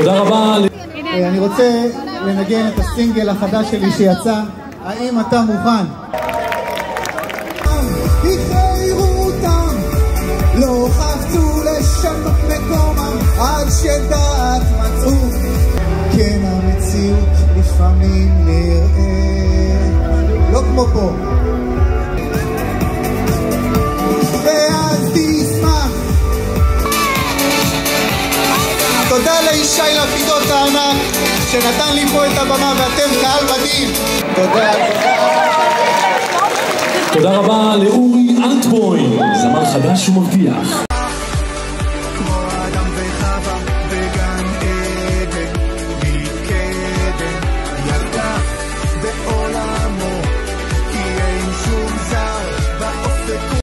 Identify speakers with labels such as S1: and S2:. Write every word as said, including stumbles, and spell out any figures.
S1: תודה רבה.
S2: אני רוצה לנגן את הסינגל החדש שלי שיצא, האם אתה מוכן? החיירו אותם, לא חפצו לשנות מקומם, עד שדעת מצאו. כן, המציאות לפעמים נראה לא כמו פה, ואז תשמח. תודה לישי לפידות הענק שנתן לי פה את הבמה, ואתם קהל מדהים. תודה.
S1: תודה רבה לאורי אלטבוים, זמר חדש ומבטיח.